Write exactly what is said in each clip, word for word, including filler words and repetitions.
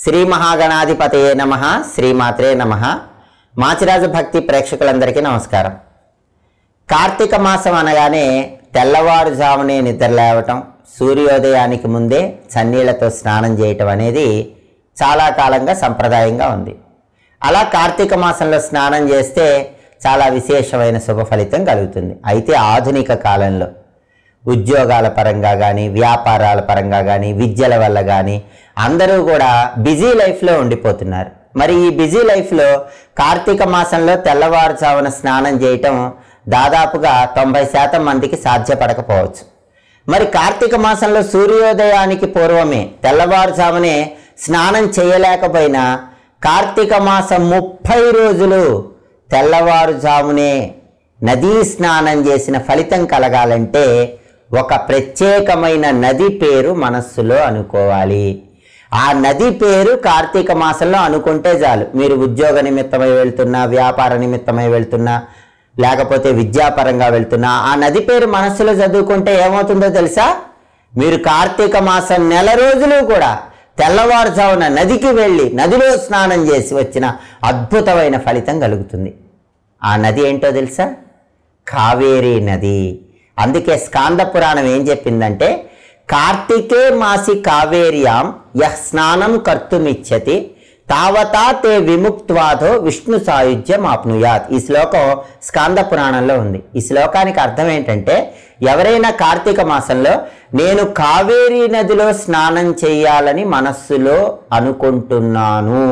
శ్రీ మహాగణాధిపతయే నమః. శ్రీమాత్రే నమః. మాచిరాజు భక్తి ప్రేక్షకులందరికీ నమస్కారం. కార్తీక మాసం అనగానే తెల్లవారుజామునే నిద్ర లేవటం, సూర్యోదయానికి ముందే చన్నీళ్లతో స్నానం చేయటం అనేది చాలా కాలంగా సంప్రదాయంగా ఉంది. అలా కార్తీక మాసంలో స్నానం చేస్తే చాలా విశేషమైన శుభ ఫలితం కలుగుతుంది. అయితే ఆధునిక కాలంలో ఉద్యోగాల పరంగా కానీ, వ్యాపారాల పరంగా కానీ, విద్యల వల్ల కానీ అందరూ కూడా బిజీ లైఫ్లో ఉండిపోతున్నారు. మరి ఈ బిజీ లైఫ్లో కార్తీక మాసంలో తెల్లవారుజామున స్నానం చేయటం దాదాపుగా తొంభై శాతం మందికి సాధ్యపడకపోవచ్చు. మరి కార్తీక మాసంలో సూర్యోదయానికి పూర్వమే తెల్లవారుజామునే స్నానం చేయలేకపోయినా కార్తీక మాసం ముప్పై రోజులు తెల్లవారుజామునే నదీ స్నానం చేసిన ఫలితం కలగాలంటే ఒక ప్రత్యేకమైన నది పేరు మనస్సులో అనుకోవాలి. ఆ నది పేరు కార్తీక మాసంలో అనుకుంటే చాలు. మీరు ఉద్యోగ నిమిత్తమై వెళ్తున్నా, వ్యాపార నిమిత్తమై వెళ్తున్నా, లేకపోతే విద్యాపరంగా వెళ్తున్నా, ఆ నది పేరు మనస్సులో చదువుకుంటే ఏమవుతుందో తెలుసా? మీరు కార్తీక మాసం నెల రోజులు కూడా తెల్లవారుజామున నదికి వెళ్ళి నదిలో స్నానం చేసి వచ్చిన అద్భుతమైన ఫలితం కలుగుతుంది. ఆ నది ఏంటో తెలుసా? కావేరీ నది. అందుకే స్కాంద పురాణం ఏం చెప్పిందంటే, కార్తికే మాసి కావేర్యాం యః స్నానం కర్తుమిచ్చతి తావతా తే విముక్త్వాదో విష్ణు సాయుధ్యం ఆప్నుయాత్. ఈ శ్లోకం స్కాంద పురాణంలో ఉంది. ఈ శ్లోకానికి అర్థం ఏంటంటే, ఎవరైనా కార్తీక మాసంలో నేను కావేరీ నదిలో స్నానం చేయాలని మనస్సులో అనుకుంటున్నాను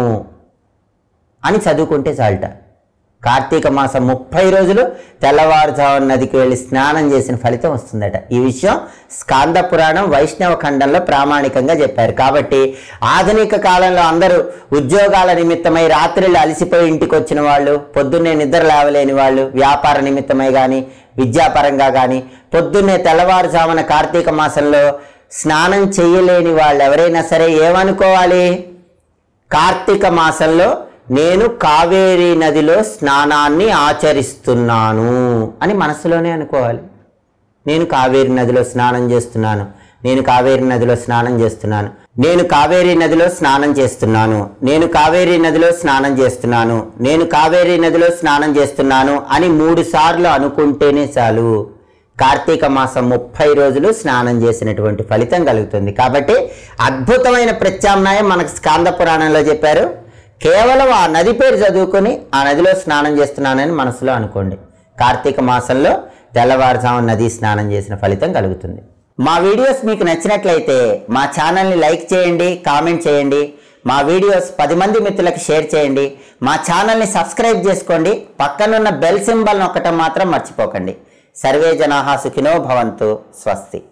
అని చదువుకుంటే చాలట. కార్తీక మాసం ముప్పై రోజులు తెల్లవారుజామున నదికి వెళ్ళి స్నానం చేసిన ఫలితం వస్తుందట. ఈ విషయం స్కాంద పురాణం వైష్ణవ ఖండంలో ప్రామాణికంగా చెప్పారు. కాబట్టి ఆధునిక కాలంలో అందరూ ఉద్యోగాల నిమిత్తమై రాత్రిళ్ళు అలసిపోయి ఇంటికి వచ్చిన వాళ్ళు, పొద్దున్నే నిద్ర లేవలేని వాళ్ళు, వ్యాపార నిమిత్తమై కానీ విద్యాపరంగా కానీ పొద్దున్నే తెల్లవారుజామున కార్తీక మాసంలో స్నానం చేయలేని వాళ్ళు ఎవరైనా సరే ఏమనుకోవాలి? కార్తీక మాసంలో నేను కావేరీ నదిలో స్నానాన్ని ఆచరిస్తున్నాను అని మనసులోనే అనుకోవాలి. నేను కావేరీ నదిలో స్నానం చేస్తున్నాను, నేను కావేరీ నదిలో స్నానం చేస్తున్నాను, నేను కావేరీ నదిలో స్నానం చేస్తున్నాను, నేను కావేరీ నదిలో స్నానం చేస్తున్నాను, నేను కావేరీ నదిలో స్నానం చేస్తున్నాను అని మూడు సార్లు అనుకుంటేనే చాలు. కార్తీక మాసం ముప్పై రోజులు స్నానం చేసినటువంటి ఫలితం కలుగుతుంది. కాబట్టి అద్భుతమైన ప్రత్యామ్నాయం మనకు స్కాంద పురాణంలో చెప్పారు. కేవలం ఆ నది పేరు చదువుకొని ఆ నదిలో స్నానం చేస్తున్నానని మనసులో అనుకోండి. కార్తీక మాసంలో తెల్లవారుజామున నది స్నానం చేసిన ఫలితం కలుగుతుంది. మా వీడియోస్ మీకు నచ్చినట్లయితే మా ఛానల్ని లైక్ చేయండి, కామెంట్ చేయండి. మా వీడియోస్ పది మంది మిత్రులకు షేర్ చేయండి. మా ఛానల్ని సబ్స్క్రైబ్ చేసుకోండి. పక్కనున్న బెల్ సింబల్ నొక్కటం మాత్రం మర్చిపోకండి. సర్వే జనాః సుఖినో భవంతు. స్వస్తి.